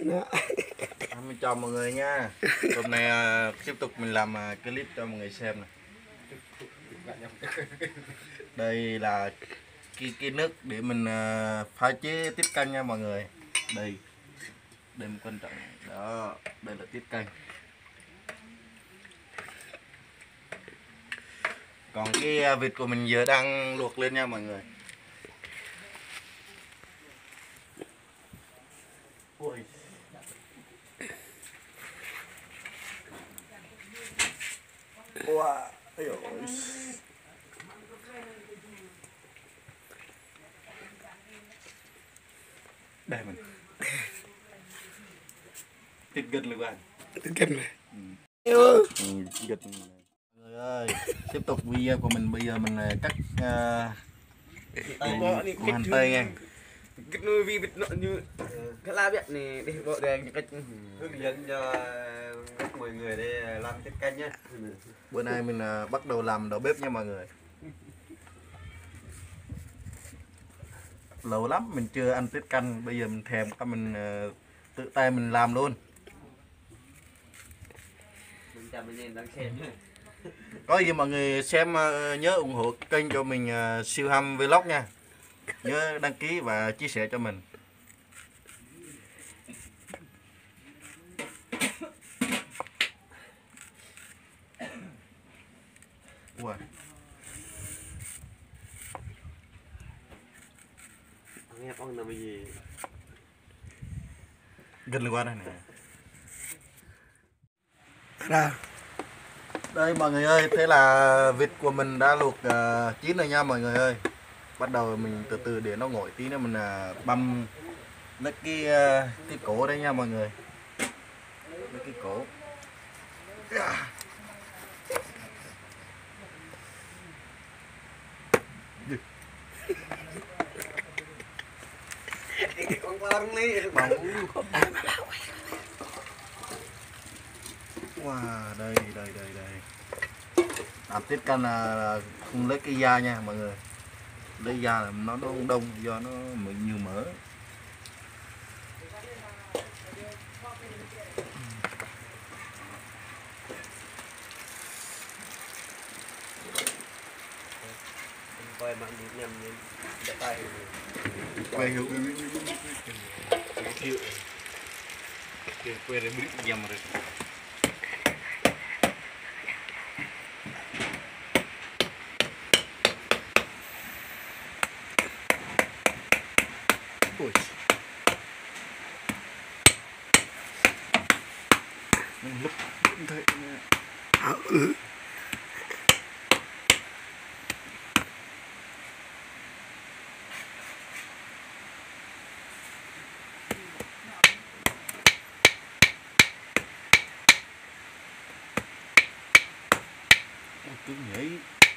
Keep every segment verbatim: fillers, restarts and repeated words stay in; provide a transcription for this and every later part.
Mình chào mọi người nha. Hôm nay uh, tiếp tục mình làm uh, clip cho mọi người xem này. Đây là cái, cái nước để mình uh, pha chế tiết canh nha mọi người. Đây, đây một quan trọng. Đó, đây là tiết canh. Còn cái uh, vịt của mình giờ đang luộc lên nha mọi người. Ôi. Wow, ôi dồi. Đây mình thịt gật luôn bạn. Thịt gật này. Ừ. Ừ, gật. Mọi người ơi, tiếp tục video của mình. Bây giờ mình cắt uh, hành tây nha. Cái nuôi vi vịt nọ như cái la biết này để bộ đèn cách hướng dẫn cho các mọi người để làm tiết canh nhé. Bữa nay mình uh, bắt đầu làm đầu bếp nha mọi người. Lâu lắm mình chưa ăn tiết canh, bây giờ mình thèm các mình uh, tự tay mình làm luôn. Mình chào mình đang xem. Có gì mọi người xem uh, nhớ ủng hộ kênh cho mình uh, Siêu Hâm Vlog nha. Nhớ đăng ký và chia sẻ cho mình. Wow. Nghe con làm gì? Gần qua đây nè. ra. Đây mọi người ơi, thế là vịt của mình đã luộc uh, chín rồi nha mọi người ơi. Bắt đầu mình từ từ để nó nguội tí nữa mình uh, băm lấy cái uh, cái cổ đây nha mọi người. Lấy cái cổ. Con con đi. Wow, đây đây đây đây. Làm tiết canh là không lấy cái da nha mọi người. Lấy da là nó đông đông do nó nhiều mỡ. Coi bạn đi nhầm đến đại tay. Quay hiệu hiệu quay ra bít nhầm rồi. Ôi. Lúc thấy À, ừ. cứ nhảy.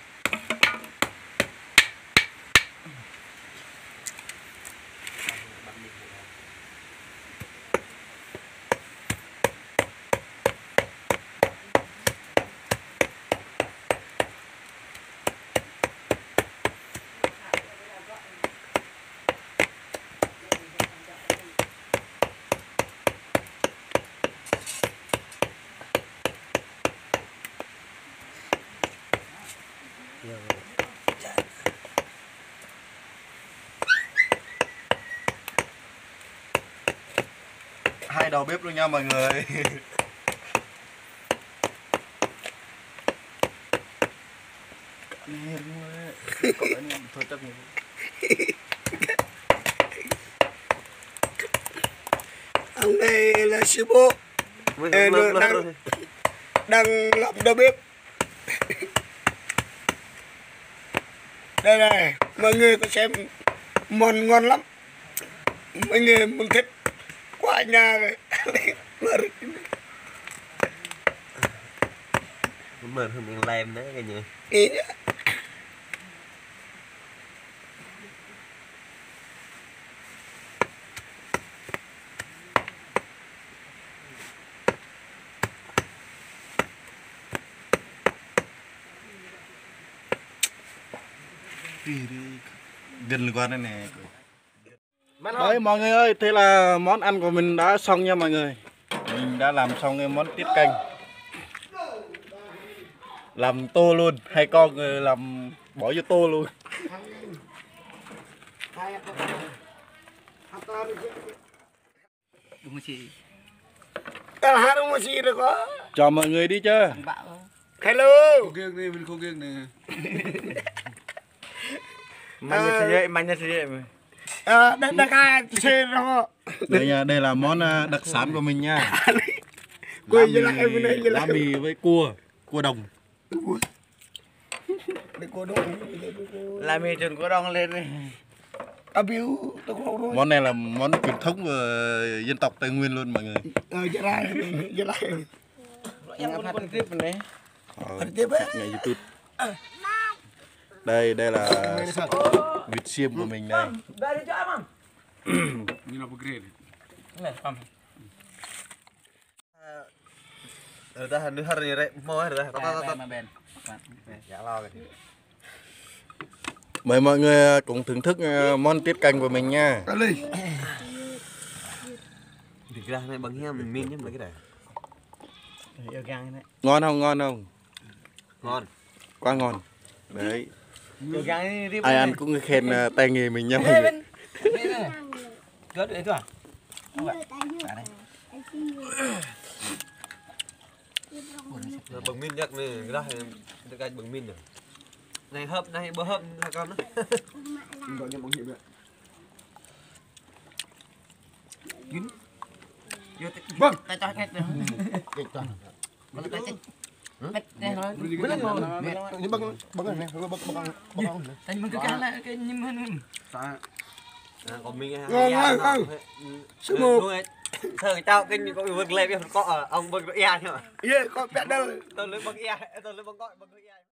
Hai đầu bếp luôn nha mọi người. Thôi chắc Ông này là sư bố. Ê, Lơ, lơ, đang, lơ. đang làm đầu bếp. Đây này, mọi người có xem món ngon lắm. Mọi người muốn thích qua nhà rồi. Mình hơn mình làm đấy cái gì. Ý. gần qua đây nè. Đấy mọi người ơi, thế là món ăn của mình đã xong nha mọi người. Mình đã làm xong cái món tiết canh. Làm tô luôn, hay con người làm bỏ vô tô luôn. Đúng không chị? Ta hát đúng không chị được có? Cho mọi người đi chứ. Hello. Cô kiêng đi, mình cô kiêng này. Mạnh nhất thế vậy, mạnh nhất thế vậy. À, đây đây cái xe đó. Đây nha, đây là món à, đặc sản của mình nha. Quỳ Lá với lại em mì, đây với lá lại. mì với cua, cua đồng. Để cô đâu. Làm mì chuẩn của đông lên đi. À biểu tôi không rồi. Món này là món truyền thống của dân tộc Tây Nguyên luôn mọi người. Ờ vậy lại, vậy lại. Em còn con clip này. Ờ, Phần tiếp á. ngày YouTube. Đây, đây là vịt xiêm của mình đây. Như là một ghê. Rồi ta đưa hari rek mau rồi. Ben. Dạ lo rồi. Mời mọi người cùng thưởng thức ờ, món tiết canh của mình nha. Cái ly. Thực ra này bằng hem min nhất mấy cái này. Yêu gang đấy. Ngon không, ngon không? Ngon. Quá ngon. Đấy, Yêu gang đi. ai ăn cũng khen ờ, tay nghề mình nha mọi người. Gớt đấy thôi à? Rồi bằng min nhất này, cái đó được anh bằng min rồi. Này hấp này bơ hấp là con đó. Gọi cho mọi người vậy. Vâng. Ta cho hết rồi. Mà ta chết. Hết đây thôi. Bớt lên rồi. Nhưng bằng bằng này này, bằng bằng bằng. Anh mình cứ cắn lại cái nhím hơn. À, còn mình Ngon ngon ngon. Sư mù. Thơ người tao kinh có vực lên có ông vực nó e nhá. Ye, có bé đâu. Tôi lấy bằng e, tôi lấy bằng gọi bằng e.